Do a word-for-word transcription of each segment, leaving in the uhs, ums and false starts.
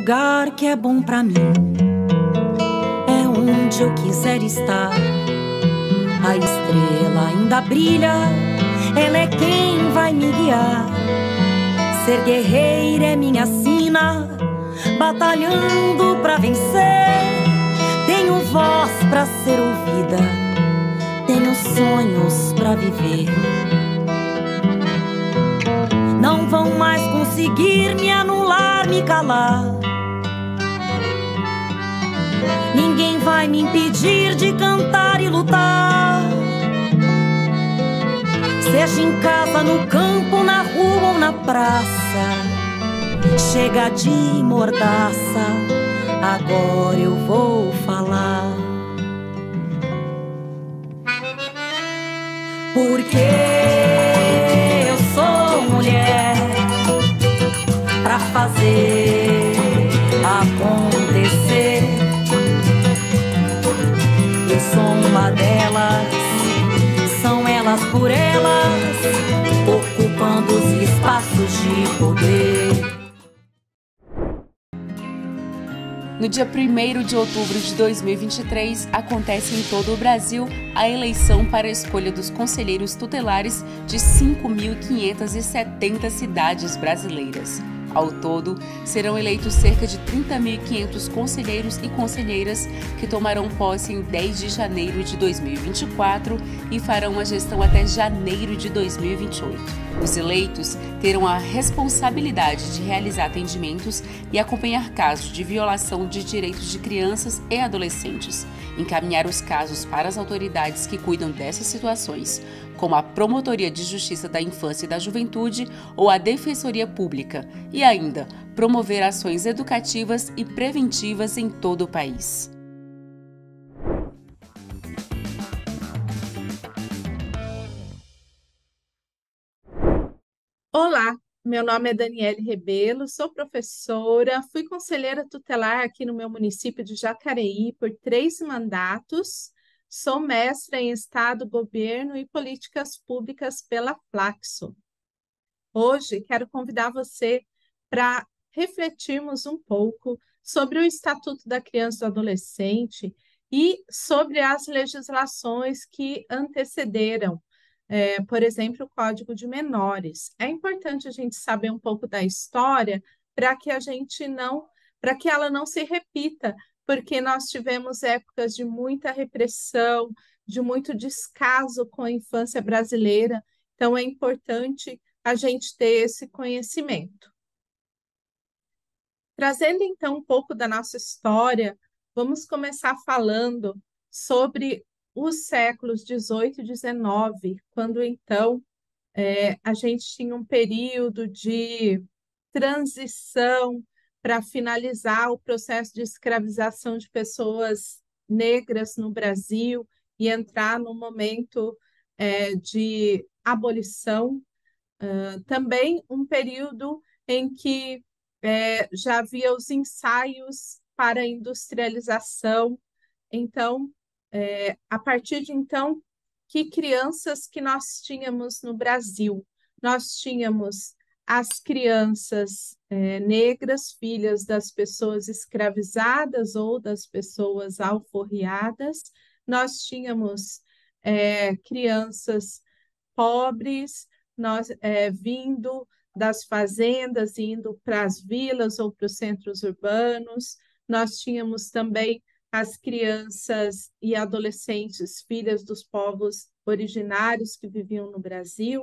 lugar que é bom pra mim, é onde eu quiser estar. A estrela ainda brilha, ela é quem vai me guiar. Ser guerreira é minha sina, batalhando pra vencer. Tenho voz pra ser ouvida, tenho sonhos pra viver. Não vão mais conseguir me anular, me calar. Ninguém vai me impedir de cantar e lutar. Seja em casa, no campo, na rua ou na praça, chega de mordaça, agora eu vou falar. Porque eu sou mulher pra fazer acontecer. Eu sou uma delas, são elas por elas, ocupando os espaços de poder. No dia primeiro de outubro de dois mil e vinte e três, acontece em todo o Brasil a eleição para a escolha dos conselheiros tutelares de cinco mil quinhentas e setenta cidades brasileiras. Ao todo, serão eleitos cerca de trinta mil e quinhentos conselheiros e conselheiras que tomarão posse em dez de janeiro de dois mil e vinte e quatro e farão a gestão até janeiro de dois mil e vinte e oito. Os eleitos terão a responsabilidade de realizar atendimentos e acompanhar casos de violação de direitos de crianças e adolescentes, encaminhar os casos para as autoridades que cuidam dessas situações, como a Promotoria de Justiça da Infância e da Juventude ou a Defensoria Pública, e ainda promover ações educativas e preventivas em todo o país. Olá, meu nome é Daniele Rebelo, sou professora, fui conselheira tutelar aqui no meu município de Jacareí por três mandatos, sou mestra em Estado, Governo e Políticas Públicas pela Flaxo. Hoje quero convidar você para refletirmos um pouco sobre o Estatuto da Criança e do Adolescente e sobre as legislações que antecederam. É, por exemplo, o Código de Menores. É importante a gente saber um pouco da história para que a gente não, para que ela não se repita, porque nós tivemos épocas de muita repressão, de muito descaso com a infância brasileira. Então, é importante a gente ter esse conhecimento. Trazendo então um pouco da nossa história, vamos começar falando sobre os séculos dezoito e dezenove, quando então é, a gente tinha um período de transição para finalizar o processo de escravização de pessoas negras no Brasil e entrar no momento é, de abolição. Uh, também um período em que é, já havia os ensaios para a industrialização. Então, é, a partir de então, que crianças que nós tínhamos no Brasil? Nós tínhamos as crianças é, negras, filhas das pessoas escravizadas ou das pessoas alforriadas. Nós tínhamos é, crianças pobres, nós é, vindo das fazendas, indo para as vilas ou para os centros urbanos. Nós tínhamos também as crianças e adolescentes, filhas dos povos originários que viviam no Brasil.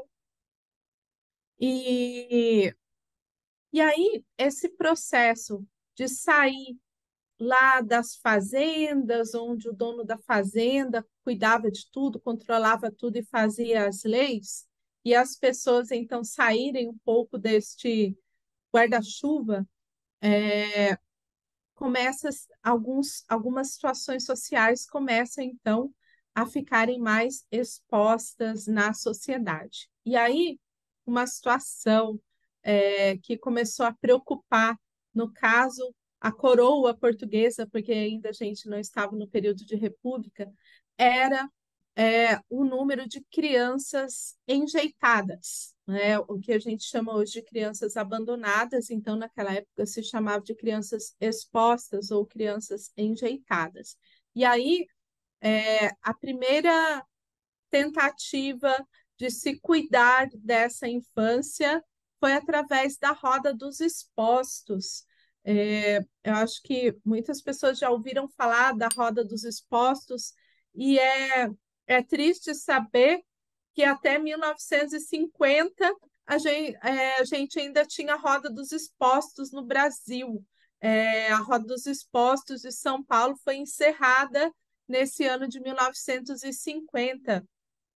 E, e aí, esse processo de sair lá das fazendas, onde o dono da fazenda cuidava de tudo, controlava tudo e fazia as leis, e as pessoas então saírem um pouco deste guarda-chuva, é, começa alguns, algumas situações sociais começam então a ficarem mais expostas na sociedade. E aí, uma situação é, que começou a preocupar, no caso, a coroa portuguesa, porque ainda a gente não estava no período de república, era é, o número de crianças enjeitadas, né? O que a gente chama hoje de crianças abandonadas, então naquela época se chamava de crianças expostas ou crianças enjeitadas. E aí, é, a primeira tentativa de se cuidar dessa infância foi através da Roda dos Expostos. É, eu acho que muitas pessoas já ouviram falar da Roda dos Expostos, e é, é triste saber que até mil novecentos e cinquenta a gente, é, a gente ainda tinha a Roda dos Expostos no Brasil. É, a Roda dos Expostos de São Paulo foi encerrada nesse ano de mil novecentos e cinquenta.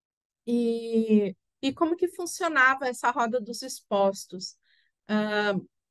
E, e como que funcionava essa roda dos expostos? Ah,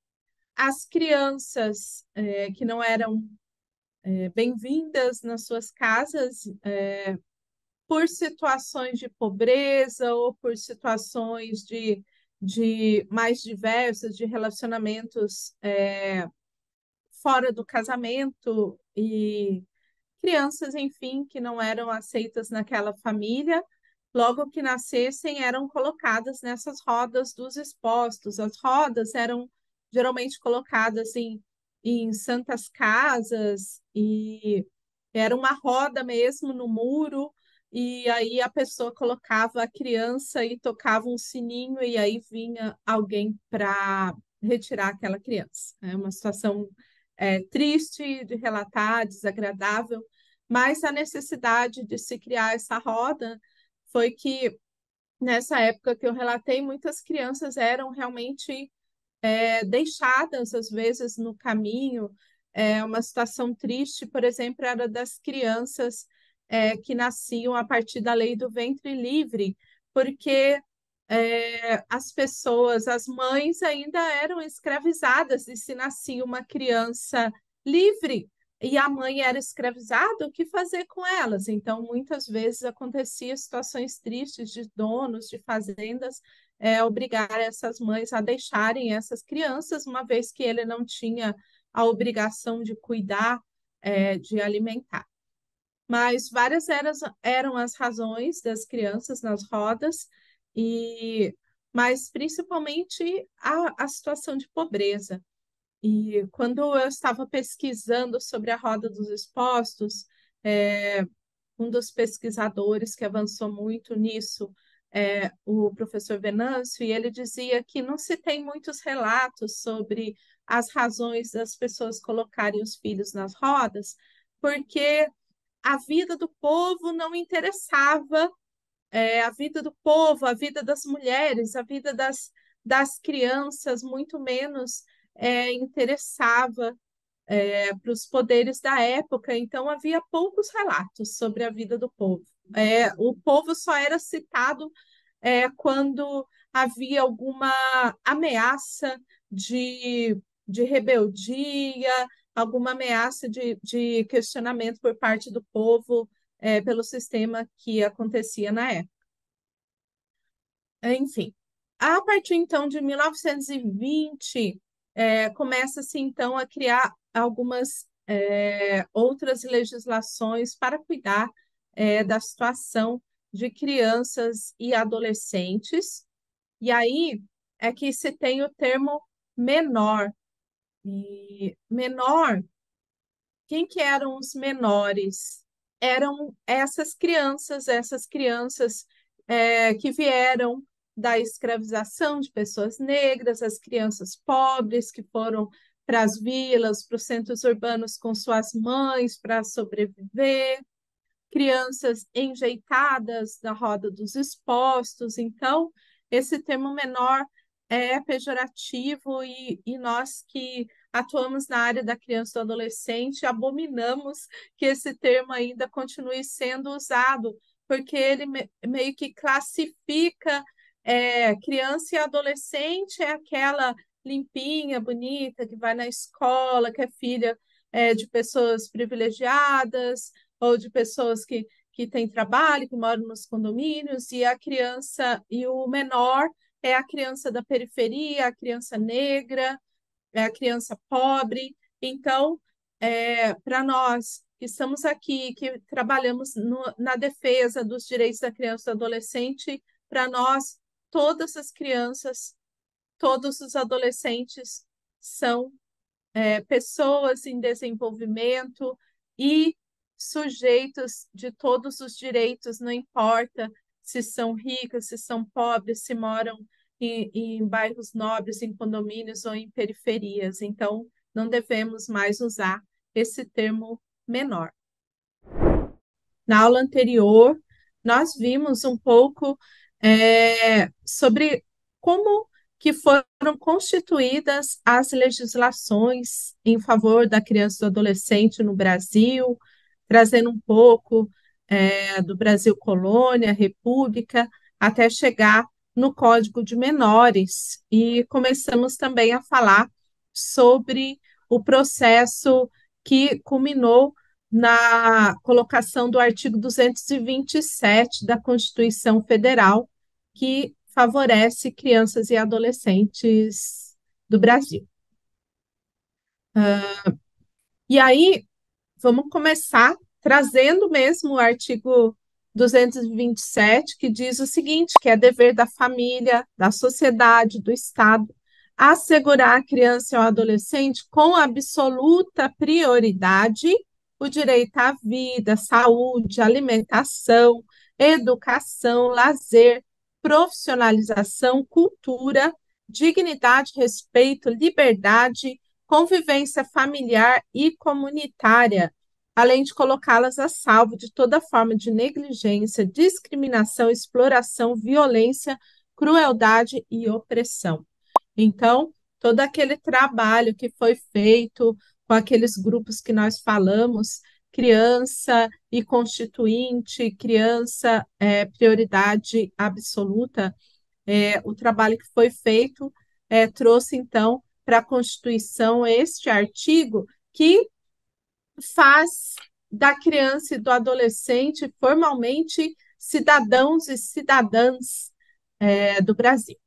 as crianças eh, que não eram eh, bem-vindas nas suas casas eh, por situações de pobreza ou por situações de, de mais diversas, de relacionamentos eh, fora do casamento e crianças, enfim, que não eram aceitas naquela família, logo que nascessem, eram colocadas nessas rodas dos expostos. As rodas eram geralmente colocadas em, em santas casas e era uma roda mesmo no muro, e aí a pessoa colocava a criança e tocava um sininho, e aí vinha alguém para retirar aquela criança. É uma situação é, triste de relatar, desagradável, mas a necessidade de se criar essa roda foi que, nessa época que eu relatei, muitas crianças eram realmente é, deixadas, às vezes, no caminho. É, uma situação triste, por exemplo, era das crianças é, que nasciam a partir da lei do ventre livre, porque é, as pessoas, as mães ainda eram escravizadas, e se nascia uma criança livre e a mãe era escravizada, o que fazer com elas? Então, muitas vezes acontecia situações tristes de donos de fazendas é, obrigar essas mães a deixarem essas crianças, uma vez que ele não tinha a obrigação de cuidar, é, de alimentar. Mas várias eram, eram as razões das crianças nas rodas, e mas principalmente a, a situação de pobreza. E quando eu estava pesquisando sobre a Roda dos Expostos, é, um dos pesquisadores que avançou muito nisso é o professor Venâncio, e ele dizia que não se tem muitos relatos sobre as razões das pessoas colocarem os filhos nas rodas, porque a vida do povo não interessava, é, a vida do povo, a vida das mulheres, a vida das, das crianças, muito menos é, interessava é, para os poderes da época. Então havia poucos relatos sobre a vida do povo. É, o povo só era citado é, quando havia alguma ameaça de, de rebeldia, alguma ameaça de, de questionamento por parte do povo é, pelo sistema que acontecia na época. Enfim, a partir então de mil novecentos e vinte, é, começa-se então a criar algumas é, outras legislações para cuidar é, da situação de crianças e adolescentes. E aí é que se tem o termo menor. E menor, quem que eram os menores? Eram essas crianças, essas crianças é, que vieram da escravização de pessoas negras, as crianças pobres que foram para as vilas, para os centros urbanos com suas mães para sobreviver, crianças enjeitadas da roda dos expostos. Então, esse termo menor é pejorativo, e, e nós que atuamos na área da criança e do adolescente abominamos que esse termo ainda continue sendo usado, porque ele me, meio que classifica é, criança e adolescente, é aquela limpinha, bonita, que vai na escola, que é filha é, de pessoas privilegiadas, ou de pessoas que, que têm trabalho, que moram nos condomínios, e a criança, e o menor é a criança da periferia, a criança negra, é a criança pobre. Então, é, para nós que estamos aqui, que trabalhamos no- na defesa dos direitos da criança e do adolescente, para nós, todas as crianças, todos os adolescentes são é, pessoas em desenvolvimento e sujeitos de todos os direitos, não importa se são ricos, se são pobres, se moram em, em bairros nobres, em condomínios ou em periferias. Então, não devemos mais usar esse termo menor. Na aula anterior, nós vimos um pouco é, sobre como que foram constituídas as legislações em favor da criança e do adolescente no Brasil, trazendo um pouco é, do Brasil colônia, república, até chegar no Código de Menores. E começamos também a falar sobre o processo que culminou na colocação do artigo duzentos e vinte e sete da Constituição Federal, que favorece crianças e adolescentes do Brasil. E aí, vamos começar trazendo mesmo o artigo duzentos e vinte e sete, que diz o seguinte, que é dever da família, da sociedade, do Estado, assegurar à criança e ao adolescente com absoluta prioridade o direito à vida, saúde, alimentação, educação, lazer, profissionalização, cultura, dignidade, respeito, liberdade, convivência familiar e comunitária, além de colocá-las a salvo de toda forma de negligência, discriminação, exploração, violência, crueldade e opressão. Então, todo aquele trabalho que foi feito com aqueles grupos que nós falamos, criança e constituinte, criança é prioridade absoluta, é, o trabalho que foi feito é, trouxe, então, para a Constituição este artigo que faz da criança e do adolescente formalmente cidadãos e cidadãs é, do Brasil.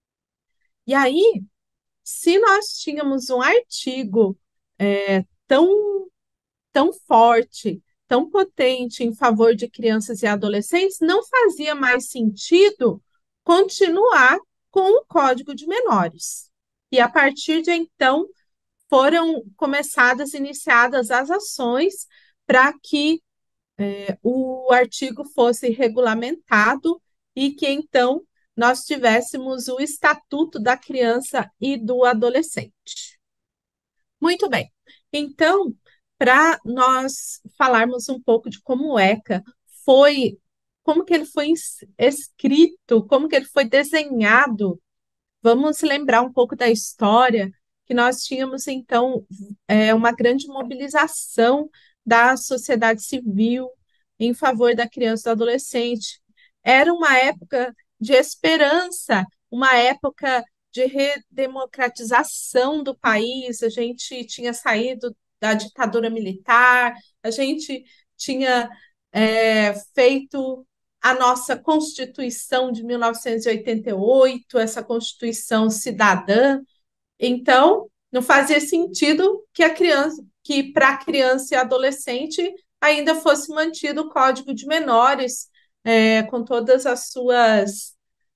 E aí, se nós tínhamos um artigo é, tão, tão forte, tão potente em favor de crianças e adolescentes, não fazia mais sentido continuar com o Código de Menores. E a partir de então, foram começadas, iniciadas as ações para que é, o artigo fosse regulamentado e que então nós tivéssemos o Estatuto da Criança e do Adolescente. Muito bem. Então, para nós falarmos um pouco de como o ECA foi, como que ele foi escrito, como que ele foi desenhado, vamos lembrar um pouco da história, que nós tínhamos, então, é, uma grande mobilização da sociedade civil em favor da criança e do adolescente. Era uma época de esperança, uma época de redemocratização do país. A gente tinha saído da ditadura militar, a gente tinha é, feito a nossa Constituição de mil novecentos e oitenta e oito, essa Constituição cidadã. Então, não fazia sentido que a criança, que para criança e adolescente ainda fosse mantido o Código de Menores, é, com todas as suas,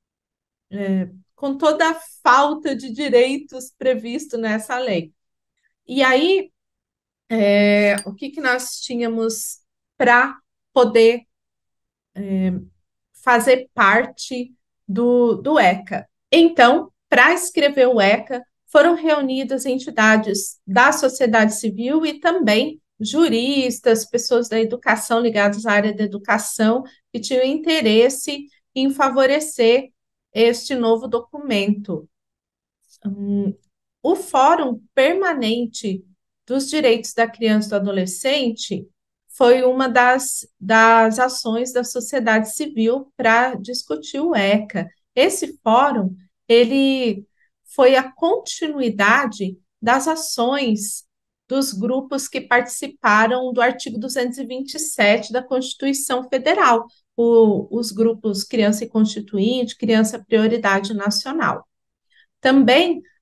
é, com toda a falta de direitos previsto nessa lei. E aí, é, o que, que nós tínhamos para poder fazer parte do, do ECA? Então, para escrever o ECA, foram reunidas entidades da sociedade civil e também juristas, pessoas da educação ligadas à área da educação, que tinham interesse em favorecer este novo documento. Hum, o Fórum Permanente dos Direitos da Criança e do Adolescente foi uma das, das ações da sociedade civil para discutir o ECA. Esse fórum, ele foi a continuidade das ações dos grupos que participaram do artigo duzentos e vinte e sete da Constituição Federal, o, os grupos Criança e Constituinte, Criança Prioridade Nacional. Também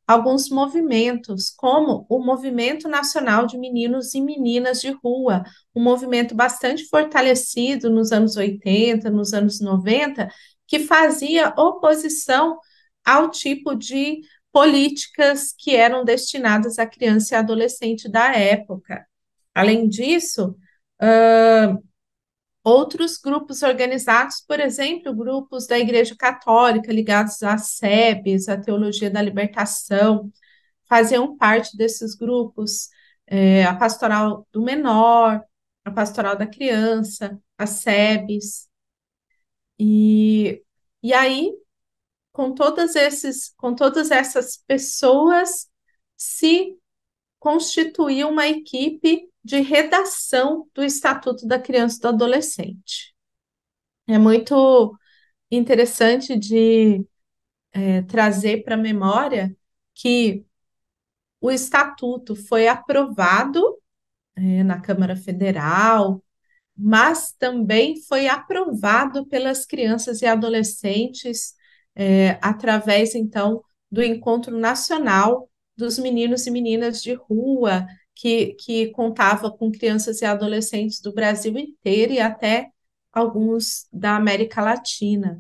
alguns movimentos, como o Movimento Nacional de Meninos e Meninas de Rua, um movimento bastante fortalecido nos anos oitenta, nos anos noventa, que fazia oposição ao tipo de políticas que eram destinadas à criança e adolescente da época. Além disso, uh, outros grupos organizados, por exemplo, grupos da Igreja Católica ligados às S E Bs, à Teologia da Libertação, faziam parte desses grupos, é, a Pastoral do Menor, a Pastoral da Criança, as S E Bs. E, e aí, com todas esses, com todas essas pessoas, se constituiu uma equipe de redação do Estatuto da Criança e do Adolescente. É muito interessante de é, trazer para a memória que o Estatuto foi aprovado é, na Câmara Federal, mas também foi aprovado pelas crianças e adolescentes é, através, então, do Encontro Nacional dos Meninos e Meninas de Rua, que, que contava com crianças e adolescentes do Brasil inteiro e até alguns da América Latina.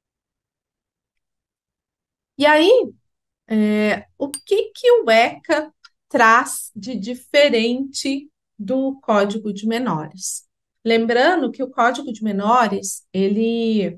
E aí, é, o que, que o ECA traz de diferente do Código de Menores? Lembrando que o Código de Menores, ele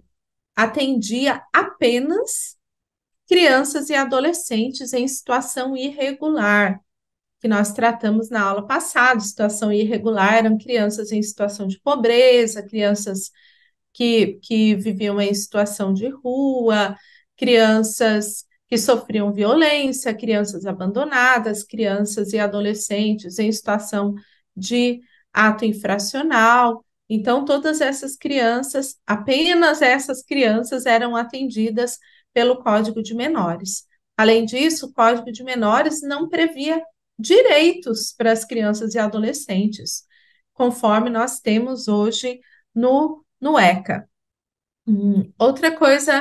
atendia apenas crianças e adolescentes em situação irregular, que nós tratamos na aula passada. Situação irregular eram crianças em situação de pobreza, crianças que, que viviam em situação de rua, crianças que sofriam violência, crianças abandonadas, crianças e adolescentes em situação de ato infracional. Então, todas essas crianças, apenas essas crianças eram atendidas pelo Código de Menores. Além disso, o Código de Menores não previa direitos para as crianças e adolescentes, conforme nós temos hoje no, no ECA. Hum, outra coisa,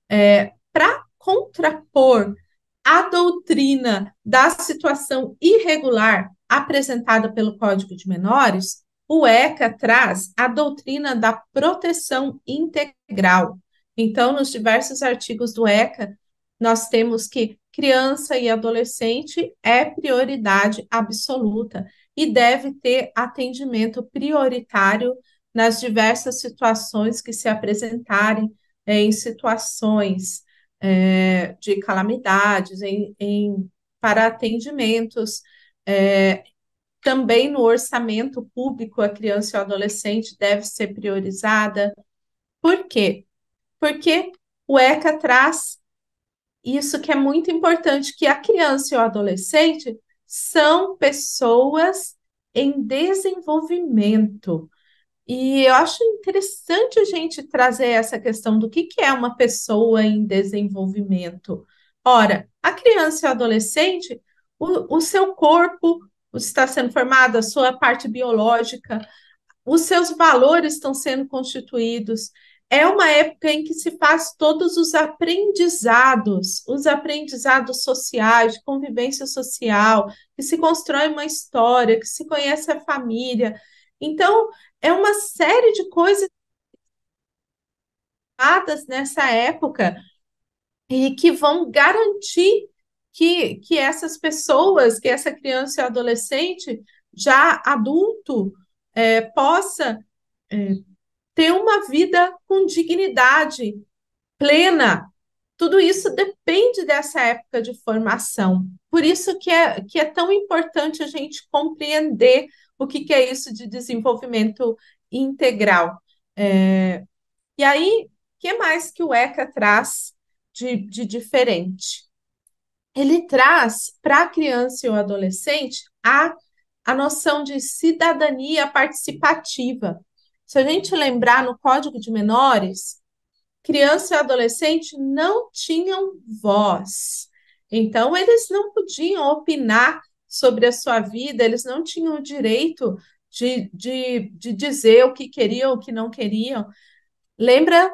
é, para contrapor a doutrina da situação irregular apresentada pelo Código de Menores, o ECA traz a doutrina da proteção integral. Então, nos diversos artigos do ECA, nós temos que criança e adolescente é prioridade absoluta e deve ter atendimento prioritário nas diversas situações que se apresentarem, é, em situações é, de calamidades, em, em, para atendimentos. É, também no orçamento público, a criança e o adolescente deve ser priorizada. Por quê? Porque o ECA traz isso que é muito importante, que a criança e o adolescente são pessoas em desenvolvimento. E eu acho interessante a gente trazer essa questão do que, que é uma pessoa em desenvolvimento. Ora, a criança e o adolescente, o, o seu corpo está sendo formado, a sua parte biológica, os seus valores estão sendo constituídos. É uma época em que se faz todos os aprendizados, os aprendizados sociais, de convivência social, que se constrói uma história, que se conhece a família. Então, é uma série de coisas nessa época e que vão garantir que, que essas pessoas, que essa criança e adolescente, já adulto, é, possa é, ter uma vida com dignidade plena. Tudo isso depende dessa época de formação. Por isso que é, que é tão importante a gente compreender o que, que é isso de desenvolvimento integral. É, e aí, o que mais que o ECA traz de, de diferente? Ele traz para a criança e o adolescente a, a noção de cidadania participativa. Se a gente lembrar no Código de Menores, criança e adolescente não tinham voz. Então, eles não podiam opinar sobre a sua vida, eles não tinham o direito de, de, de dizer o que queriam, o que não queriam. Lembra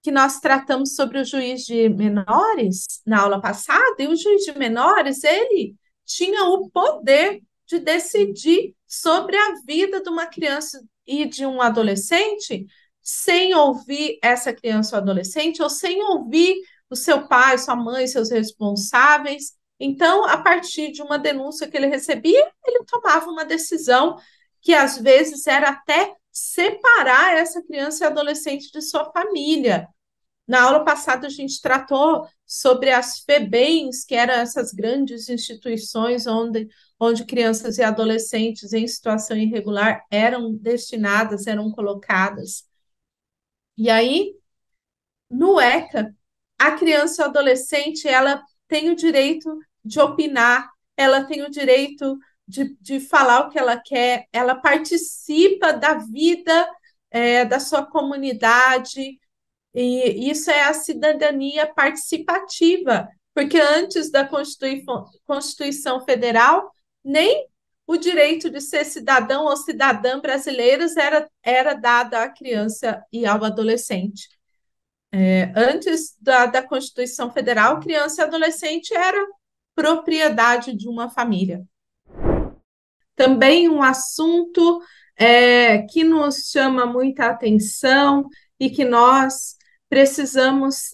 que nós tratamos sobre o juiz de menores na aula passada, e o juiz de menores, ele tinha o poder de decidir sobre a vida de uma criança e de um adolescente sem ouvir essa criança ou adolescente, ou sem ouvir o seu pai, sua mãe, seus responsáveis. Então, a partir de uma denúncia que ele recebia, ele tomava uma decisão que às vezes era até separar essa criança e adolescente de sua família. Na aula passada, a gente tratou sobre as FEBEMs, que eram essas grandes instituições onde, onde crianças e adolescentes em situação irregular eram destinadas, eram colocadas. E aí, no ECA, a criança e o adolescente, ela tem o direito de opinar, ela tem o direito de, de falar o que ela quer, ela participa da vida é, da sua comunidade, e isso é a cidadania participativa, porque antes da Constituição, Constituição Federal, nem o direito de ser cidadão ou cidadã brasileiros era, era dado à criança e ao adolescente. É, antes da, da Constituição Federal, criança e adolescente era propriedade de uma família. Também um assunto é, que nos chama muita atenção e que nós precisamos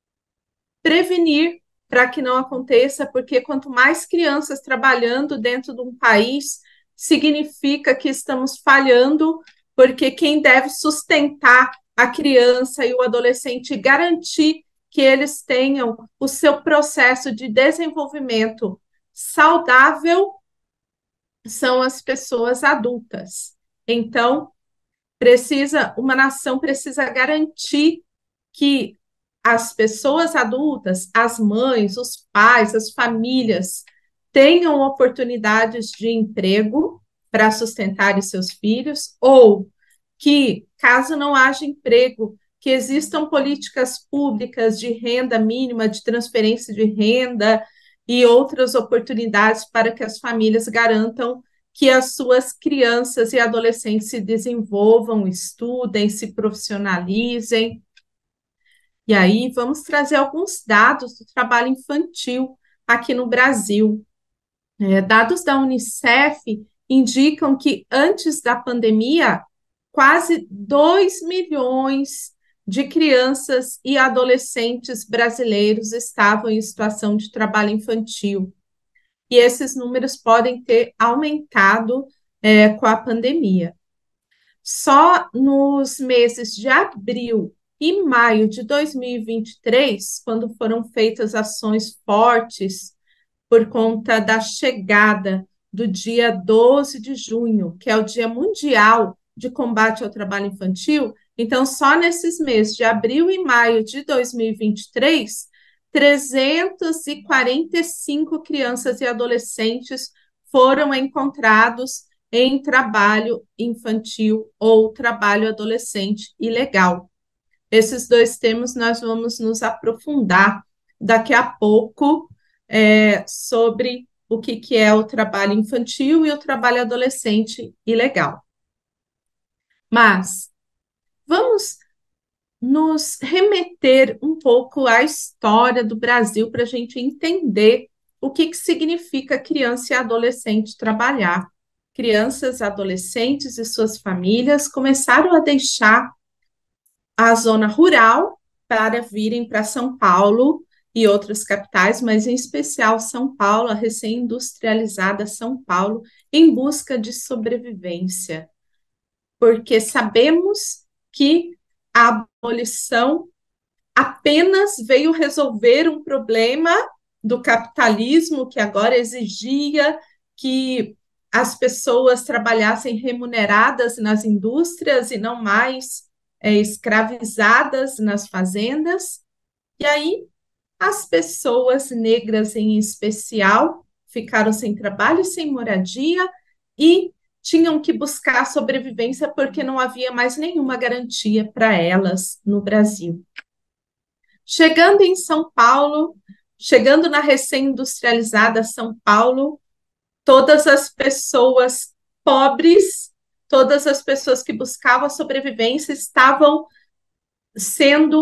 prevenir para que não aconteça, porque quanto mais crianças trabalhando dentro de um país, significa que estamos falhando, porque quem deve sustentar a criança e o adolescente, garantir que eles tenham o seu processo de desenvolvimento saudável, são as pessoas adultas. Então, precisa, uma nação precisa garantir que as pessoas adultas, as mães, os pais, as famílias, tenham oportunidades de emprego para sustentar os seus filhos, ou que, caso não haja emprego, que existam políticas públicas de renda mínima, de transferência de renda e outras oportunidades para que as famílias garantam que as suas crianças e adolescentes se desenvolvam, estudem, se profissionalizem. E aí, vamos trazer alguns dados do trabalho infantil aqui no Brasil. É, dados da Unicef indicam que, antes da pandemia, quase dois milhões de crianças e adolescentes brasileiros estavam em situação de trabalho infantil. E esses números podem ter aumentado é, com a pandemia. Só nos meses de abril e maio de dois mil e vinte e três, quando foram feitas ações fortes por conta da chegada do dia doze de junho, que é o Dia Mundial de Combate ao Trabalho Infantil, então só nesses meses de abril e maio de dois mil e vinte e três, trezentas e quarenta e cinco crianças e adolescentes foram encontrados em trabalho infantil ou trabalho adolescente ilegal. Esses dois temas nós vamos nos aprofundar daqui a pouco é, sobre o que, que é o trabalho infantil e o trabalho adolescente ilegal. Mas vamos nos remeter um pouco à história do Brasil para a gente entender o que, que significa criança e adolescente trabalhar. Crianças, adolescentes e suas famílias começaram a deixar a zona rural para virem para São Paulo e outras capitais, mas em especial São Paulo, a recém-industrializada São Paulo, em busca de sobrevivência. Porque sabemos que a abolição apenas veio resolver um problema do capitalismo, que agora exigia que as pessoas trabalhassem remuneradas nas indústrias e não mais é, escravizadas nas fazendas. E aí, as pessoas negras, em especial, ficaram sem trabalho, sem moradia e tinham que buscar sobrevivência porque não havia mais nenhuma garantia para elas no Brasil. Chegando em São Paulo, chegando na recém-industrializada São Paulo, todas as pessoas pobres, todas as pessoas que buscavam a sobrevivência estavam sendo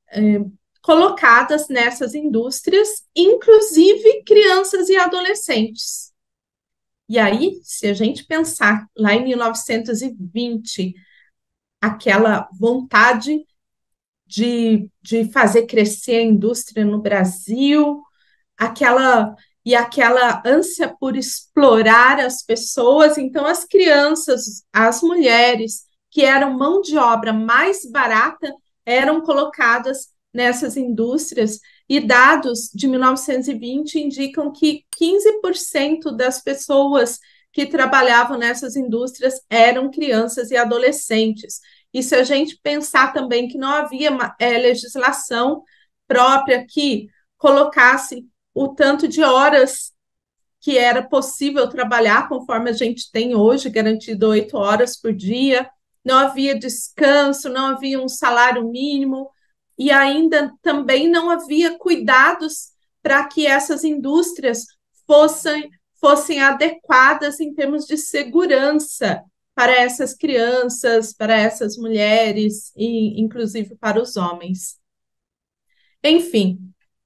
colocadas nessas indústrias, inclusive crianças e adolescentes. E aí, se a gente pensar lá em mil novecentos e vinte, aquela vontade de, de fazer crescer a indústria no Brasil, aquela e aquela ânsia por explorar as pessoas, então as crianças, as mulheres que eram mão de obra mais barata eram colocadas nessas indústrias, e dados de mil novecentos e vinte indicam que quinze por cento das pessoas que trabalhavam nessas indústrias eram crianças e adolescentes. E se a gente pensar também que não havia é, legislação própria que colocasse o tanto de horas que era possível trabalhar, conforme a gente tem hoje, garantido oito horas por dia, não havia descanso, não havia um salário mínimo, e ainda também não havia cuidados para que essas indústrias fossem, fossem adequadas em termos de segurança para essas crianças, para essas mulheres e inclusive para os homens. Enfim,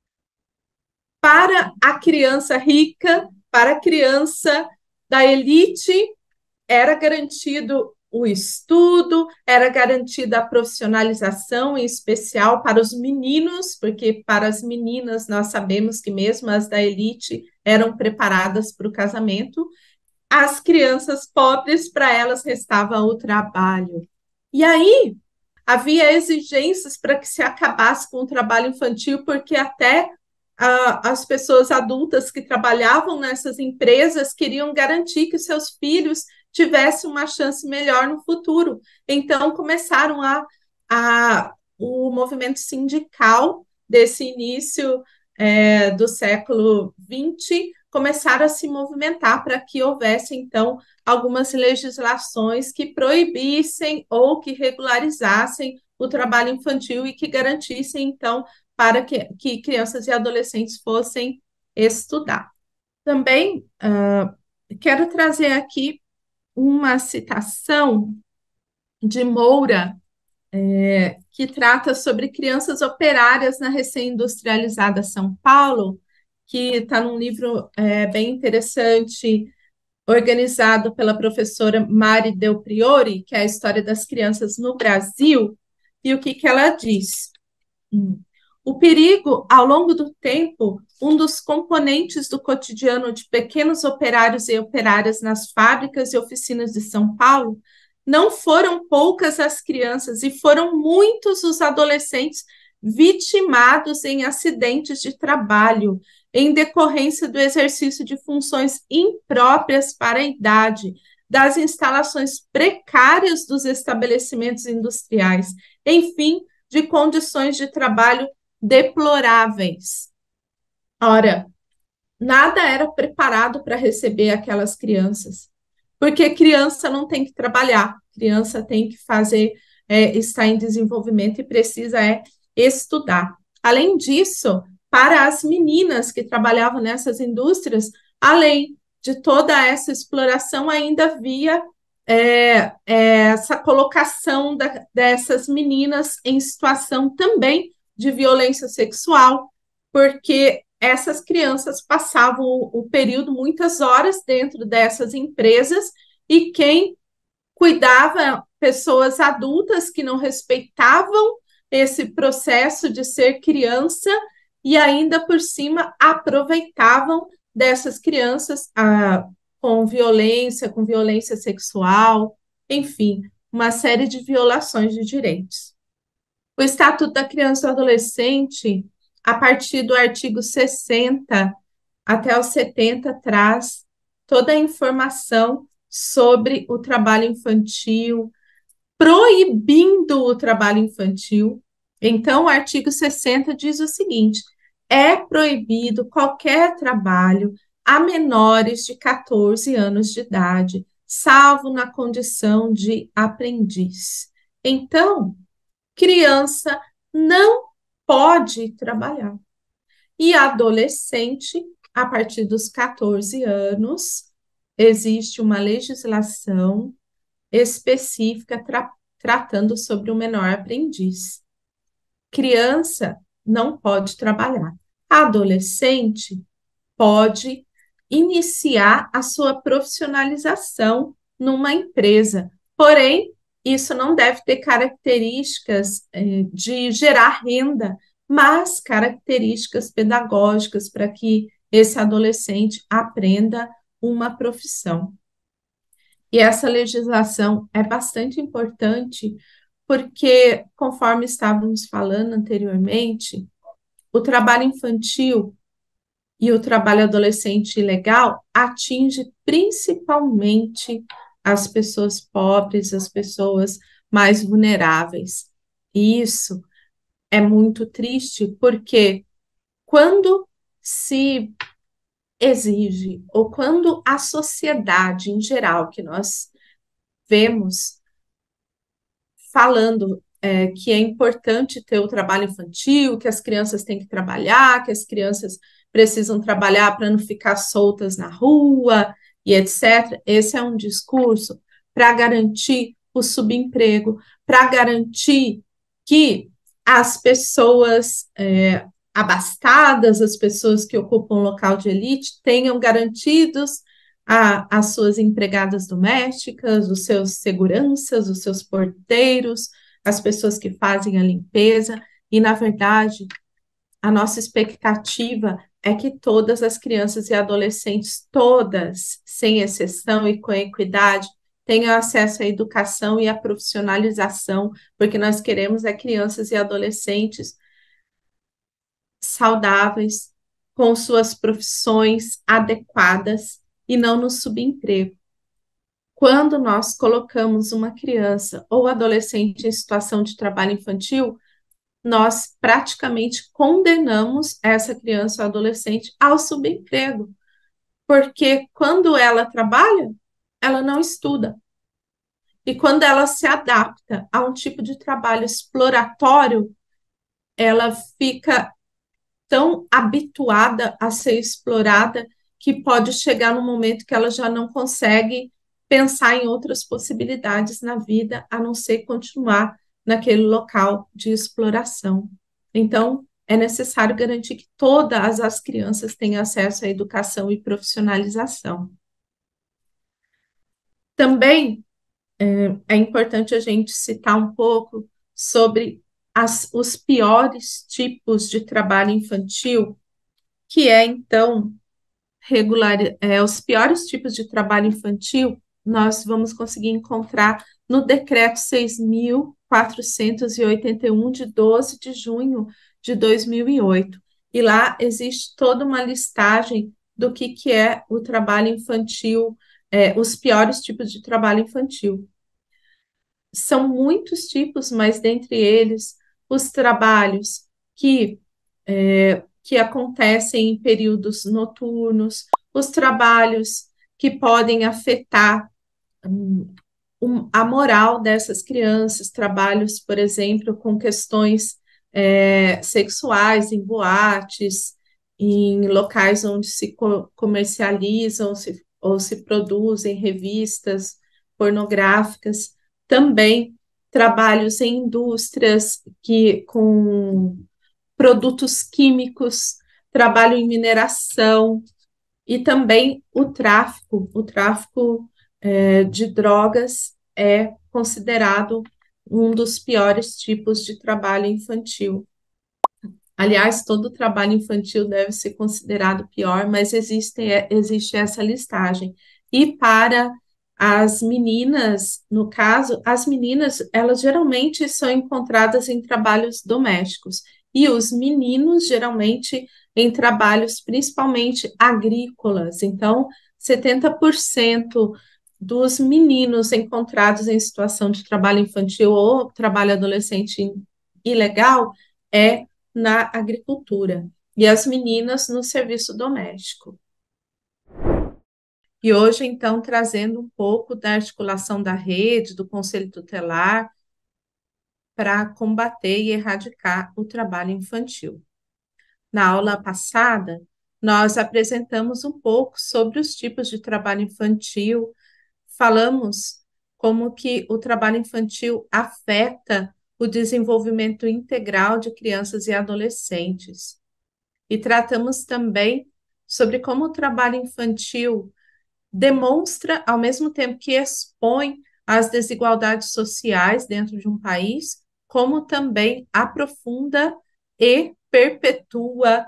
para a criança rica, para a criança da elite, era garantido o estudo, era garantida a profissionalização, em especial para os meninos, porque para as meninas nós sabemos que mesmo as da elite eram preparadas para o casamento. As crianças pobres, para elas restava o trabalho. E aí havia exigências para que se acabasse com o trabalho infantil, porque até Uh, as pessoas adultas que trabalhavam nessas empresas queriam garantir que seus filhos tivessem uma chance melhor no futuro. Então, começaram a, a o movimento sindical desse início é, do século vinte, começaram a se movimentar para que houvesse, então, algumas legislações que proibissem ou que regularizassem o trabalho infantil e que garantissem, então, para que, que crianças e adolescentes fossem estudar. Também uh, quero trazer aqui uma citação de Moura, é, que trata sobre crianças operárias na recém-industrializada São Paulo, que está num livro é, bem interessante, organizado pela professora Mari Del Priori, que é a história das crianças no Brasil, e o que, que ela diz? Hum. O perigo, ao longo do tempo, um dos componentes do cotidiano de pequenos operários e operárias nas fábricas e oficinas de São Paulo, não foram poucas as crianças e foram muitos os adolescentes vitimados em acidentes de trabalho, em decorrência do exercício de funções impróprias para a idade, das instalações precárias dos estabelecimentos industriais, enfim, de condições de trabalho deploráveis. Ora, nada era preparado para receber aquelas crianças, porque criança não tem que trabalhar, criança tem que fazer, é, está em desenvolvimento e precisa é, estudar. Além disso, para as meninas que trabalhavam nessas indústrias, além de toda essa exploração, ainda havia é, é, essa colocação da, dessas meninas em situação também de violência sexual, porque essas crianças passavam o, o período, muitas horas dentro dessas empresas, e quem cuidava, pessoas adultas que não respeitavam esse processo de ser criança e ainda por cima aproveitavam dessas crianças ah, com violência, com violência sexual, enfim, uma série de violações de direitos. O Estatuto da Criança e do Adolescente, a partir do artigo sessenta até o setenta, traz toda a informação sobre o trabalho infantil, proibindo o trabalho infantil. Então, o artigo sessenta diz o seguinte: é proibido qualquer trabalho a menores de catorze anos de idade, salvo na condição de aprendiz. Então, criança não pode trabalhar. E adolescente, a partir dos catorze anos, existe uma legislação específica tra tratando sobre o menor aprendiz. criança não pode trabalhar. Adolescente pode iniciar a sua profissionalização numa empresa. Porém, isso não deve ter características eh, de gerar renda, mas características pedagógicas para que esse adolescente aprenda uma profissão. E essa legislação é bastante importante porque, conforme estávamos falando anteriormente, o trabalho infantil e o trabalho adolescente ilegal atinge principalmente as pessoas pobres, as pessoas mais vulneráveis. E isso é muito triste, porque quando se exige, ou quando a sociedade em geral, que nós vemos falando é, que é importante ter o trabalho infantil, que as crianças têm que trabalhar, que as crianças precisam trabalhar para não ficar soltas na rua e etcétera. Esse é um discurso para garantir o subemprego, para garantir que as pessoas é, abastadas, as pessoas que ocupam local de elite, tenham garantidos a, as suas empregadas domésticas, os seus seguranças, os seus porteiros, as pessoas que fazem a limpeza, e, na verdade, a nossa expectativa é que todas as crianças e adolescentes, todas, sem exceção e com equidade, tenham acesso à educação e à profissionalização, porque nós queremos é crianças e adolescentes saudáveis, com suas profissões adequadas e não no subemprego. Quando nós colocamos uma criança ou adolescente em situação de trabalho infantil, nós praticamente condenamos essa criança ou adolescente ao subemprego, porque quando ela trabalha, ela não estuda. E quando ela se adapta a um tipo de trabalho exploratório, ela fica tão habituada a ser explorada que pode chegar no momento que ela já não consegue pensar em outras possibilidades na vida, a não ser continuar naquele local de exploração. Então, é necessário garantir que todas as crianças tenham acesso à educação e profissionalização. Também é, é importante a gente citar um pouco sobre as, os piores tipos de trabalho infantil, que é, então, regular, é, os piores tipos de trabalho infantil, nós vamos conseguir encontrar no Decreto seis mil quatrocentos e oitenta e um, de doze de junho de dois mil e oito. E lá existe toda uma listagem do que, que é o trabalho infantil, é, os piores tipos de trabalho infantil. São muitos tipos, mas dentre eles, os trabalhos que, é, que acontecem em períodos noturnos, os trabalhos que podem afetar um, um, a moral dessas crianças, trabalhos, por exemplo, com questões é, sexuais em boates, em locais onde se co comercializam se, ou se produzem revistas pornográficas, também trabalhos em indústrias que, com produtos químicos, trabalho em mineração e também o tráfico. O tráfico é, de drogas é considerado um dos piores tipos de trabalho infantil. Aliás, todo trabalho infantil deve ser considerado pior, mas existe, existe essa listagem. E para as meninas, no caso, as meninas, elas geralmente são encontradas em trabalhos domésticos, e os meninos, geralmente, em trabalhos principalmente agrícolas. Então, setenta por cento dos meninos encontrados em situação de trabalho infantil ou trabalho adolescente ilegal é na agricultura, e as meninas no serviço doméstico. E hoje, então, trazendo um pouco da articulação da rede, do Conselho Tutelar, para combater e erradicar o trabalho infantil. Na aula passada, nós apresentamos um pouco sobre os tipos de trabalho infantil, falamos como que o trabalho infantil afeta o desenvolvimento integral de crianças e adolescentes. E tratamos também sobre como o trabalho infantil demonstra, ao mesmo tempo que expõe as desigualdades sociais dentro de um país, como também aprofunda e perpetua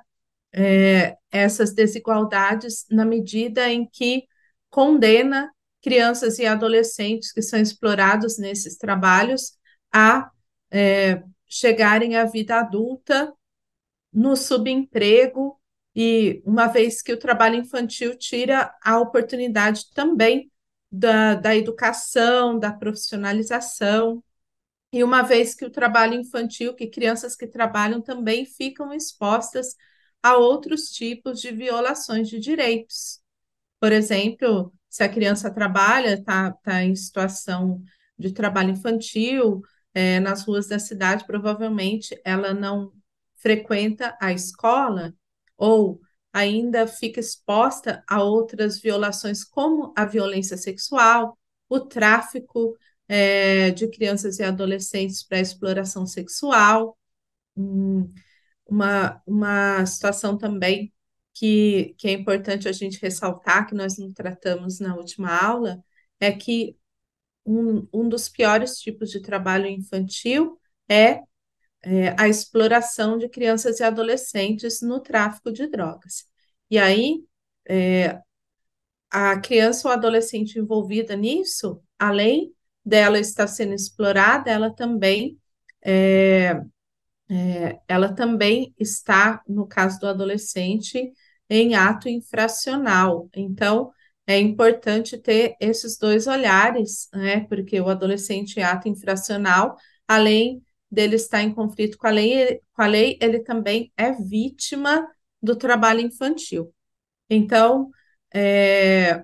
é, essas desigualdades na medida em que condena crianças e adolescentes que são explorados nesses trabalhos a é, chegarem à vida adulta no subemprego, e uma vez que o trabalho infantil tira a oportunidade também da, da educação, da profissionalização, e uma vez que o trabalho infantil, que crianças que trabalham também ficam expostas a outros tipos de violações de direitos. Por exemplo, se a criança trabalha, está tá em situação de trabalho infantil, é, nas ruas da cidade, provavelmente ela não frequenta a escola ou ainda fica exposta a outras violações, como a violência sexual, o tráfico, é, de crianças e adolescentes para exploração sexual. Hum, uma, uma situação também que, que é importante a gente ressaltar, que nós não tratamos na última aula, é que um, um dos piores tipos de trabalho infantil é, é a exploração de crianças e adolescentes no tráfico de drogas. E aí, é, a criança ou adolescente envolvida nisso, além dela estar sendo explorada, ela também é, ela também está, no caso do adolescente, em ato infracional. Então, é importante ter esses dois olhares, né? Porque o adolescente em ato infracional, além dele estar em conflito com a lei, com a lei, ele também é vítima do trabalho infantil. Então, é,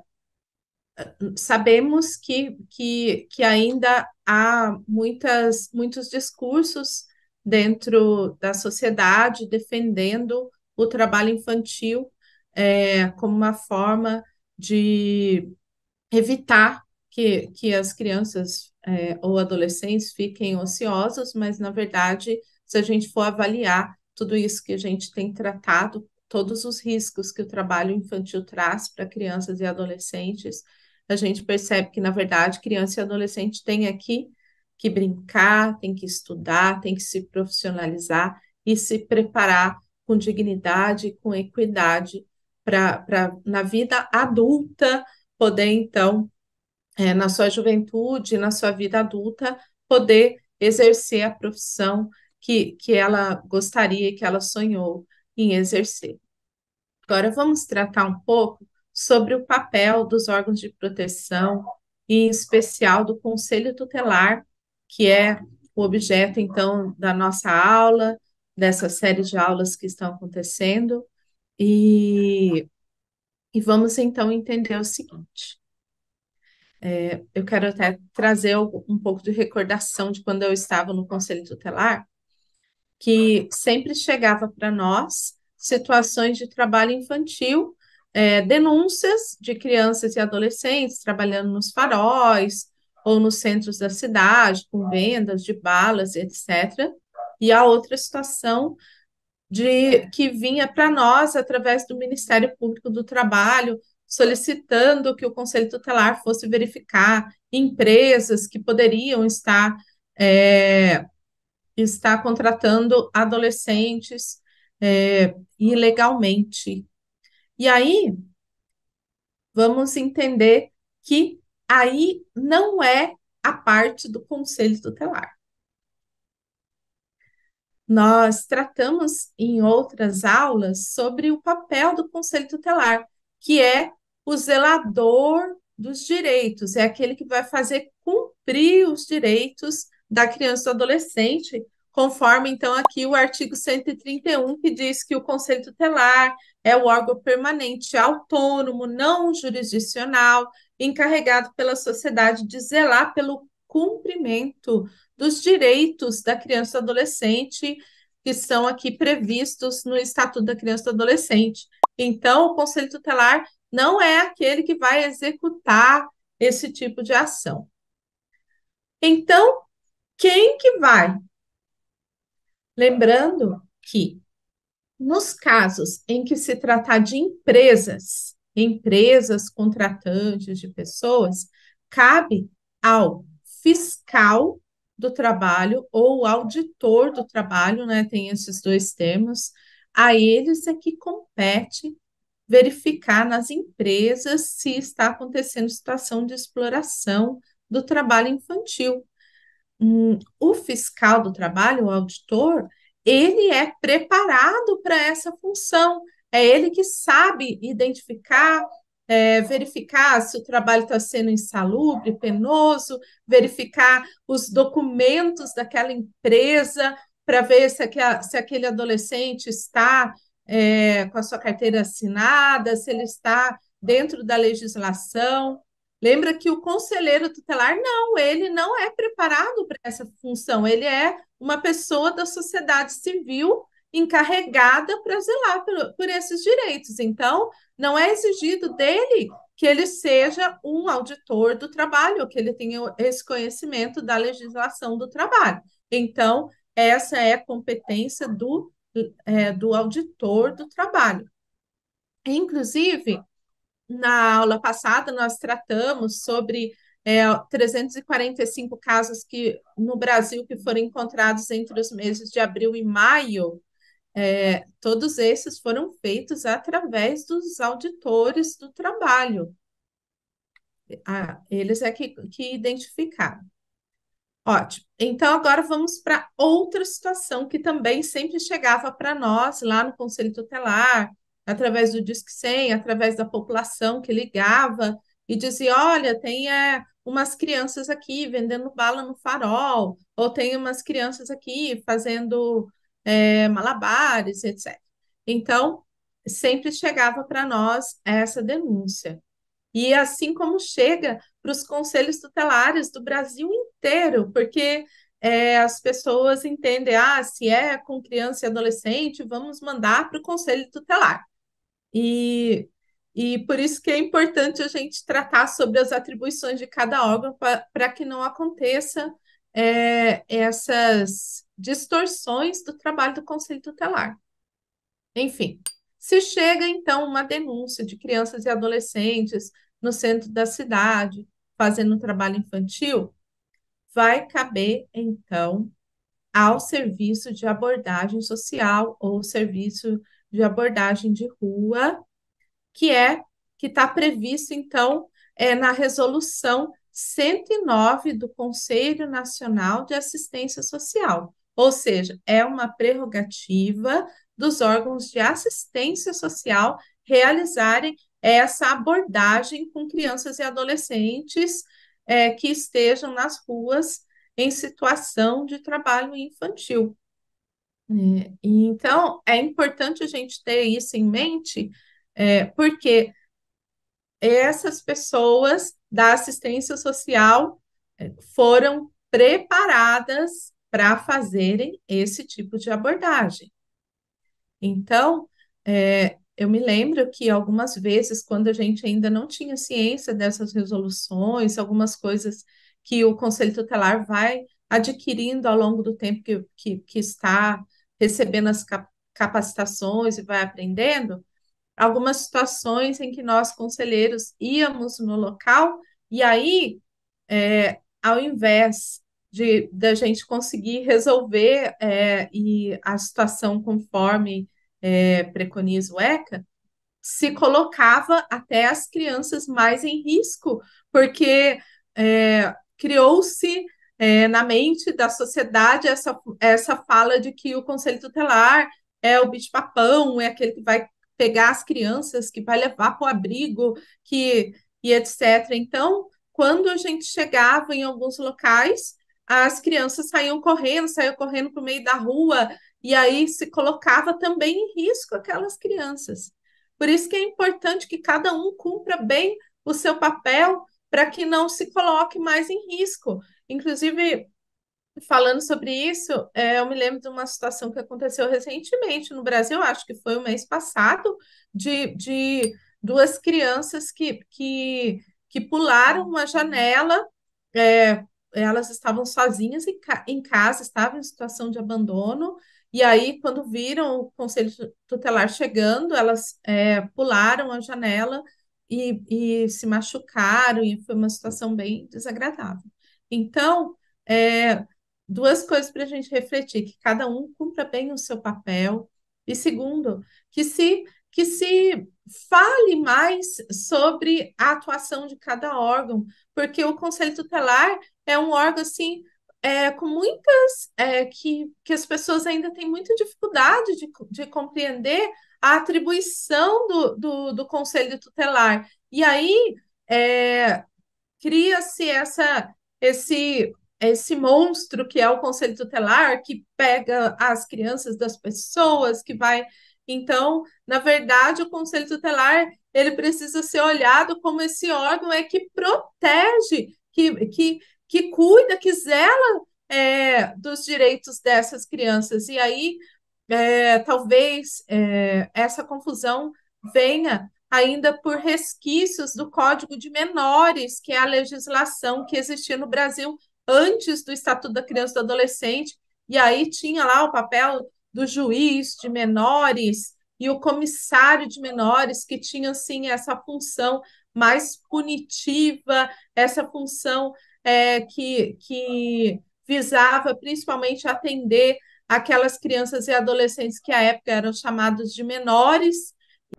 sabemos que, que, que ainda há muitas, muitos discursos dentro da sociedade defendendo o trabalho infantil é, como uma forma de evitar que, que as crianças é, ou adolescentes fiquem ociosos, mas, na verdade, se a gente for avaliar tudo isso que a gente tem tratado, todos os riscos que o trabalho infantil traz para crianças e adolescentes, a gente percebe que, na verdade, criança e adolescente tem aqui que brincar, tem que estudar, tem que se profissionalizar e se preparar com dignidade, com equidade para, na vida adulta, poder, então, é, na sua juventude, na sua vida adulta, poder exercer a profissão que, que ela gostaria, que ela sonhou em exercer. Agora, vamos tratar um pouco sobre o papel dos órgãos de proteção, e em especial do Conselho Tutelar, que é o objeto, então, da nossa aula, dessa série de aulas que estão acontecendo, e, e vamos, então, entender o seguinte. É, eu quero até trazer um pouco de recordação de quando eu estava no Conselho Tutelar, que sempre chegava para nós situações de trabalho infantil, é, denúncias de crianças e adolescentes trabalhando nos faróis ou nos centros da cidade, com vendas de balas, etcétera. E a outra situação de que vinha para nós através do Ministério Público do Trabalho, solicitando que o Conselho Tutelar fosse verificar empresas que poderiam estar, é, estar contratando adolescentes é, ilegalmente. E aí, vamos entender que aí não é a parte do Conselho Tutelar. Nós tratamos em outras aulas sobre o papel do Conselho Tutelar, que é o zelador dos direitos, é aquele que vai fazer cumprir os direitos da criança e do adolescente, conforme, então, aqui o artigo cento e trinta e um, que diz que o Conselho Tutelar é o órgão permanente autônomo, não jurisdicional, encarregado pela sociedade de zelar pelo cumprimento dos direitos da criança e do adolescente, que são aqui previstos no Estatuto da Criança e do Adolescente. Então, o Conselho Tutelar não é aquele que vai executar esse tipo de ação. Então, quem que vai Lembrando que, nos casos em que se tratar de empresas, empresas contratantes de pessoas, cabe ao fiscal do trabalho ou auditor do trabalho, né? Tem esses dois termos, a eles é que compete verificar nas empresas se está acontecendo situação de exploração do trabalho infantil. Hum, o fiscal do trabalho, o auditor, ele é preparado para essa função. É ele que sabe identificar, é, verificar se o trabalho está sendo insalubre, penoso, verificar os documentos daquela empresa para ver se, aqua- se aquele adolescente está, é, com a sua carteira assinada, se ele está dentro da legislação. Lembra que o conselheiro tutelar não, ele não é preparado para essa função, ele é uma pessoa da sociedade civil encarregada para zelar por, por esses direitos. Então, não é exigido dele que ele seja um auditor do trabalho, que ele tenha esse conhecimento da legislação do trabalho. Então, essa é a competência do, é, do auditor do trabalho. Inclusive, na aula passada, nós tratamos sobre é, trezentos e quarenta e cinco casos que no Brasil que foram encontrados entre os meses de abril e maio. É, todos esses foram feitos através dos auditores do trabalho. Ah, eles é que, que identificaram. Ótimo. Então, agora vamos para outra situação que também sempre chegava para nós lá no Conselho Tutelar, através do Disque cem, através da população que ligava e dizia: olha, tem é, umas crianças aqui vendendo bala no farol, ou tem umas crianças aqui fazendo é, malabares, etcétera. Então, sempre chegava para nós essa denúncia. E assim como chega para os conselhos tutelares do Brasil inteiro, porque é, as pessoas entendem, ah, se é com criança e adolescente, vamos mandar para o conselho tutelar. E, e por isso que é importante a gente tratar sobre as atribuições de cada órgão para que não aconteça é, essas distorções do trabalho do conselho tutelar. Enfim, se chega então uma denúncia de crianças e adolescentes no centro da cidade fazendo um trabalho infantil, vai caber então ao serviço de abordagem social ou serviço de abordagem de rua, que é que está previsto então é, na resolução cento e nove do Conselho Nacional de Assistência Social, ou seja, é uma prerrogativa dos órgãos de assistência social realizarem essa abordagem com crianças e adolescentes é, que estejam nas ruas em situação de trabalho infantil. É, então, é importante a gente ter isso em mente, é, porque essas pessoas da assistência social eh, foram preparadas para fazerem esse tipo de abordagem. Então, é, eu me lembro que algumas vezes, quando a gente ainda não tinha ciência dessas resoluções, algumas coisas que o Conselho Tutelar vai adquirindo ao longo do tempo que, que, que está recebendo as cap capacitações e vai aprendendo, algumas situações em que nós, conselheiros, íamos no local e aí, é, ao invés de da gente conseguir resolver é, e a situação conforme é, preconiza o ECA, se colocava até as crianças mais em risco, porque é, criou-se é, na mente da sociedade essa, essa fala de que o conselho tutelar é o bicho-papão, é aquele que vai pegar as crianças, que vai levar para o abrigo, que, e etcétera. Então, quando a gente chegava em alguns locais, as crianças saíam correndo, saíam correndo para o meio da rua, e aí se colocava também em risco aquelas crianças. Por isso que é importante que cada um cumpra bem o seu papel para que não se coloque mais em risco. Inclusive, falando sobre isso, é, eu me lembro de uma situação que aconteceu recentemente no Brasil, acho que foi o mês passado, de, de duas crianças que, que, que pularam uma janela, é, elas estavam sozinhas em, ca em casa, estavam em situação de abandono, E aí, quando viram o conselho tutelar chegando, elas é, pularam a janela e, e se machucaram, e foi uma situação bem desagradável. Então, é, duas coisas para a gente refletir: que cada um cumpra bem o seu papel, e segundo, que se, que se fale mais sobre a atuação de cada órgão, porque o conselho tutelar é um órgão assim. É, com muitas é, que, que as pessoas ainda têm muita dificuldade de, de compreender a atribuição do, do, do conselho tutelar. E aí é, cria-se essa, esse, esse monstro que é o conselho tutelar, que pega as crianças das pessoas, que vai. Então, na verdade, o conselho tutelar ele precisa ser olhado como esse órgão é que protege, que, que, que cuida, que zela é, dos direitos dessas crianças. E aí, é, talvez é, essa confusão venha ainda por resquícios do Código de Menores, que é a legislação que existia no Brasil antes do Estatuto da Criança e do Adolescente, e aí tinha lá o papel do juiz de menores e o comissário de menores, que tinham, sim, essa função mais punitiva, essa função é, que, que visava principalmente atender aquelas crianças e adolescentes que à época eram chamados de menores.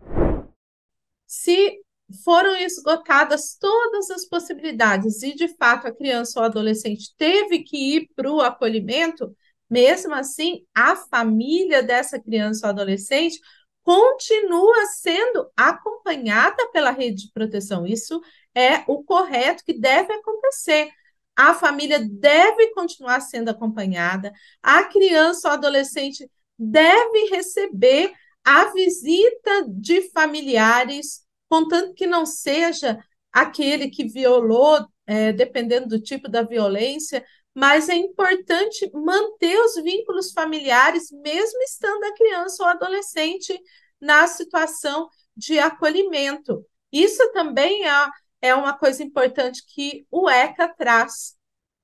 Se foram esgotadas todas as possibilidades e, de fato, a criança ou adolescente teve que ir para o acolhimento, mesmo assim, a família dessa criança ou adolescente continua sendo acompanhada pela rede de proteção. Isso é o correto que deve acontecer. A família deve continuar sendo acompanhada, a criança ou adolescente deve receber a visita de familiares, contanto que não seja aquele que violou, é, dependendo do tipo da violência, mas é importante manter os vínculos familiares, mesmo estando a criança ou adolescente na situação de acolhimento. Isso também é, é uma coisa importante que o ECA traz.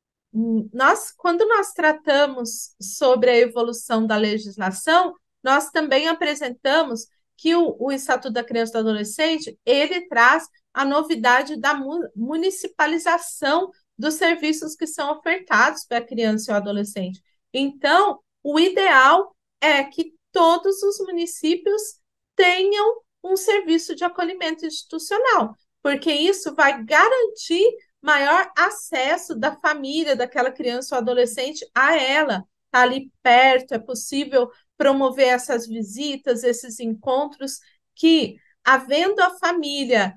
Nós, quando nós tratamos sobre a evolução da legislação, nós também apresentamos que o, o Estatuto da Criança e do Adolescente, ele traz a novidade da municipalização dos serviços que são ofertados para a criança e o adolescente. Então, o ideal é que todos os municípios tenham um serviço de acolhimento institucional, porque isso vai garantir maior acesso da família daquela criança ou adolescente a ela. Está ali perto, é possível promover essas visitas, esses encontros, que, havendo a família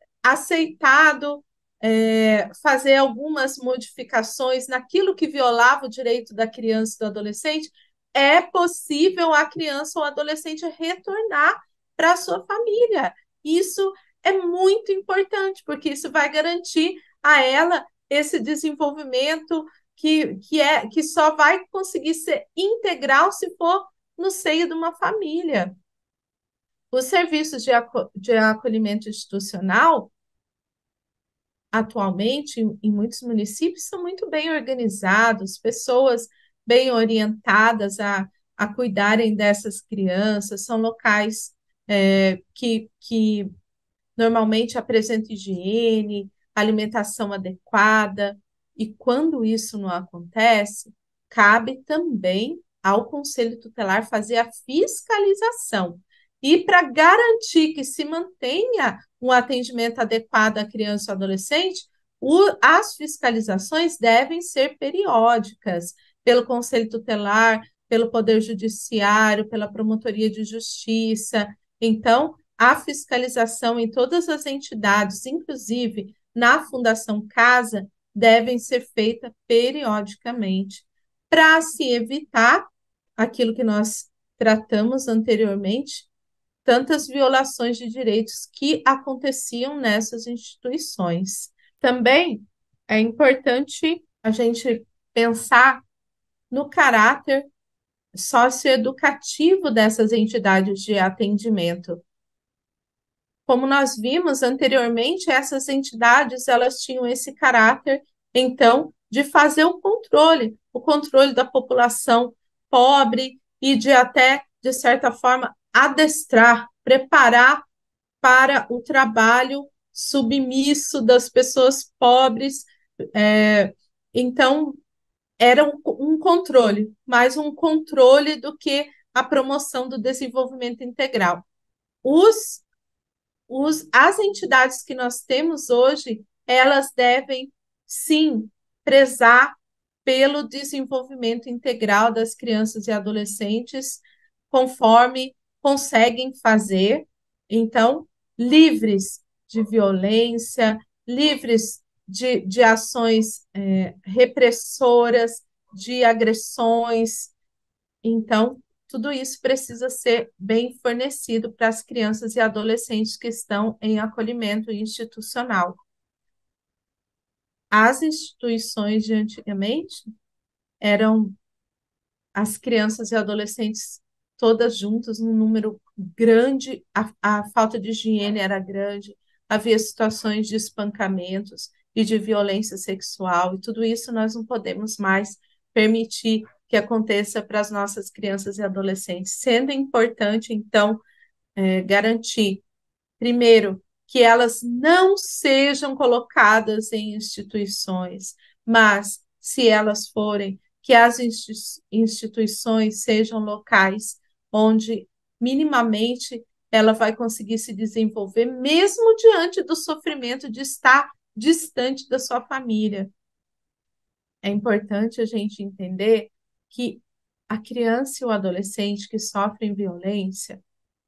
aceitado é, fazer algumas modificações naquilo que violava o direito da criança e do adolescente, é possível a criança ou adolescente retornar para a sua família. Isso é muito importante, porque isso vai garantir a ela esse desenvolvimento que, que, é, que só vai conseguir ser integral se for no seio de uma família. Os serviços de, aco de acolhimento institucional, atualmente, em, em muitos municípios, são muito bem organizados, pessoas bem orientadas a, a cuidarem dessas crianças, são locais é, que, que normalmente apresentam higiene, alimentação adequada, e quando isso não acontece, cabe também ao Conselho Tutelar fazer a fiscalização. E para garantir que se mantenha um atendimento adequado à criança ou adolescente, o, as fiscalizações devem ser periódicas pelo Conselho Tutelar, pelo Poder Judiciário, pela Promotoria de Justiça. Então, a fiscalização em todas as entidades, inclusive na Fundação Casa, devem ser feitas periodicamente, para se evitar aquilo que nós tratamos anteriormente, tantas violações de direitos que aconteciam nessas instituições. Também é importante a gente pensar no caráter socioeducativo dessas entidades de atendimento. Como nós vimos anteriormente, essas entidades elas tinham esse caráter, então, de fazer o controle, o controle da população pobre e de até, de certa forma, adestrar, preparar para o trabalho submisso das pessoas pobres. É, então, era um, um controle, mais um controle do que a promoção do desenvolvimento integral. Os, os, as entidades que nós temos hoje, elas devem, sim, prezar pelo desenvolvimento integral das crianças e adolescentes, conforme conseguem fazer. Então, livres de violência, livres de, de ações é, repressoras, de agressões. Então, tudo isso precisa ser bem fornecido para as crianças e adolescentes que estão em acolhimento institucional. As instituições de antigamente eram as crianças e adolescentes todas juntas, num número grande, a, a falta de higiene era grande, havia situações de espancamentos e de violência sexual, e tudo isso nós não podemos mais permitir que aconteça para as nossas crianças e adolescentes, sendo importante, então, é, garantir, primeiro, que elas não sejam colocadas em instituições, mas, se elas forem, que as instituições sejam locais onde, minimamente, ela vai conseguir se desenvolver, mesmo diante do sofrimento de estar distante da sua família. É importante a gente entender que a criança e o adolescente que sofrem violência,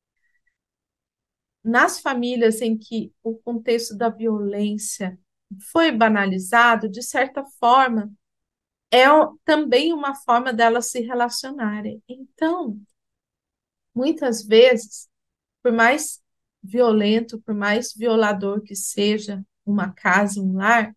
nas famílias em que o contexto da violência foi banalizado, de certa forma, é também uma forma delas se relacionarem. Então, muitas vezes, por mais violento, por mais violador que seja uma casa, um lar,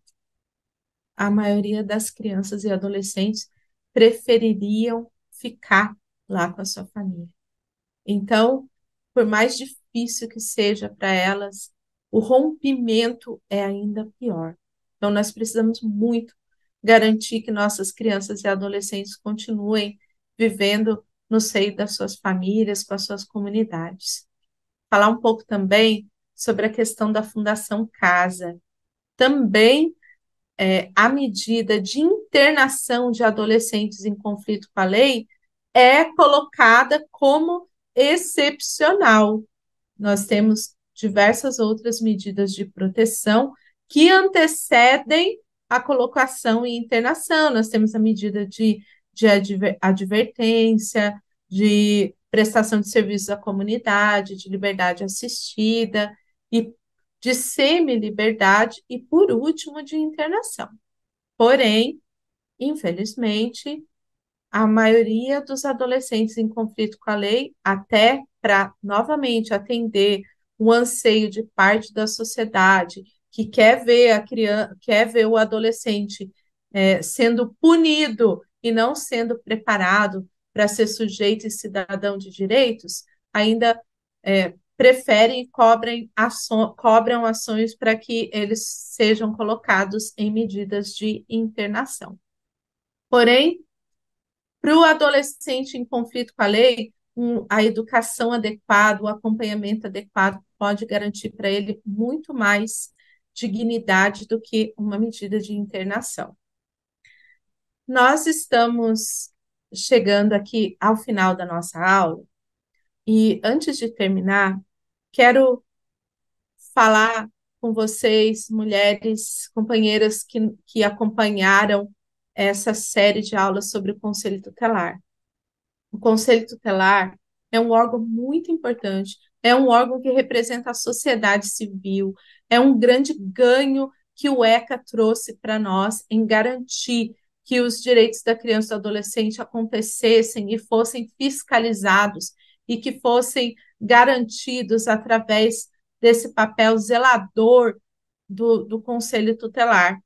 a maioria das crianças e adolescentes prefeririam ficar lá com a sua família. Então, por mais difícil que seja para elas, o rompimento é ainda pior. Então, nós precisamos muito garantir que nossas crianças e adolescentes continuem vivendo no seio das suas famílias, com as suas comunidades. Falar um pouco também sobre a questão da Fundação Casa. Também é, a medida de internação de adolescentes em conflito com a lei é colocada como excepcional. Nós temos diversas outras medidas de proteção que antecedem a colocação em internação. Nós temos a medida de, de adver, advertência, de prestação de serviços à comunidade, de liberdade assistida, e de semi-liberdade e, por último, de internação. Porém, infelizmente, a maioria dos adolescentes em conflito com a lei, até para, novamente, atender o anseio de parte da sociedade que quer ver a criança, quer ver o adolescente é, sendo punido e não sendo preparado para ser sujeito e cidadão de direitos, ainda é, preferem e cobrem aço, cobram ações para que eles sejam colocados em medidas de internação. Porém, para o adolescente em conflito com a lei, um, a educação adequada, o acompanhamento adequado pode garantir para ele muito mais dignidade do que uma medida de internação. Nós estamos chegando aqui ao final da nossa aula e, antes de terminar, quero falar com vocês, mulheres, companheiras que, que acompanharam essa série de aulas sobre o Conselho Tutelar. O Conselho Tutelar é um órgão muito importante, é um órgão que representa a sociedade civil, é um grande ganho que o ECA trouxe para nós em garantir que os direitos da criança e do adolescente acontecessem e fossem fiscalizados e que fossem garantidos através desse papel zelador do, do Conselho Tutelar.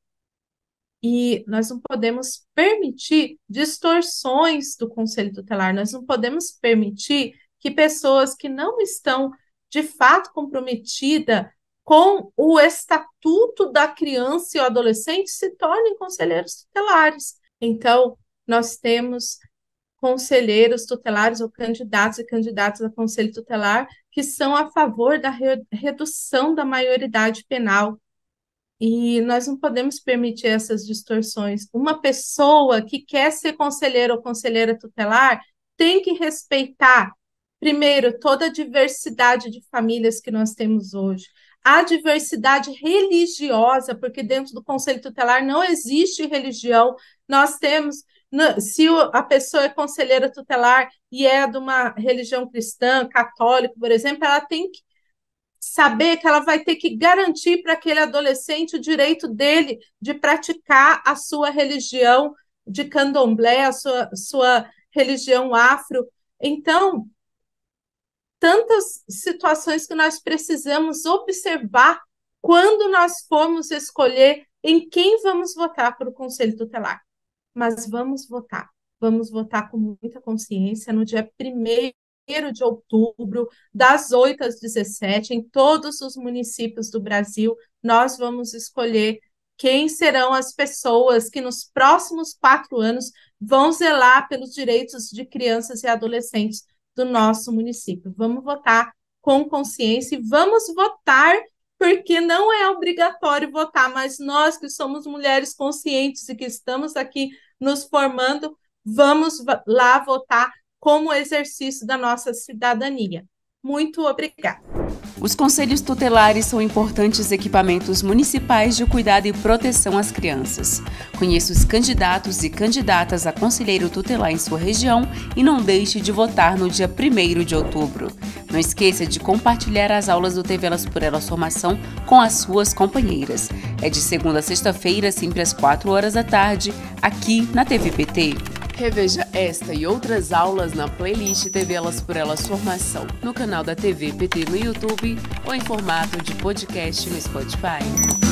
E nós não podemos permitir distorções do Conselho Tutelar, nós não podemos permitir que pessoas que não estão, de fato, comprometidas com o estatuto da criança e o adolescente se tornem conselheiros tutelares. Então, nós temos conselheiros tutelares ou candidatos e candidatas a conselho tutelar que são a favor da re redução da maioridade penal. E nós não podemos permitir essas distorções. Uma pessoa que quer ser conselheiro ou conselheira tutelar tem que respeitar, primeiro, toda a diversidade de famílias que nós temos hoje. A diversidade religiosa, porque dentro do conselho tutelar não existe religião. Nós temos, se a pessoa é conselheira tutelar e é de uma religião cristã, católica, por exemplo, ela tem que saber que ela vai ter que garantir para aquele adolescente o direito dele de praticar a sua religião de candomblé, a sua, sua religião afro. Então, tantas situações que nós precisamos observar quando nós formos escolher em quem vamos votar para o Conselho Tutelar. Mas vamos votar, vamos votar com muita consciência no dia primeiro de outubro, das oito às dezessete, em todos os municípios do Brasil, nós vamos escolher quem serão as pessoas que nos próximos quatro anos vão zelar pelos direitos de crianças e adolescentes do nosso município. Vamos votar com consciência e vamos votar porque não é obrigatório votar, mas nós que somos mulheres conscientes e que estamos aqui nos formando, vamos lá votar como exercício da nossa cidadania. Muito obrigada. Os conselhos tutelares são importantes equipamentos municipais de cuidado e proteção às crianças. Conheça os candidatos e candidatas a conselheiro tutelar em sua região e não deixe de votar no dia primeiro de outubro. Não esqueça de compartilhar as aulas do T V Elas por Elas Formação com as suas companheiras. É de segunda a sexta-feira, sempre às quatro horas da tarde, aqui na T V P T. Reveja esta e outras aulas na playlist T V Elas por Elas Formação, no canal da T V P T no YouTube ou em formato de podcast no Spotify.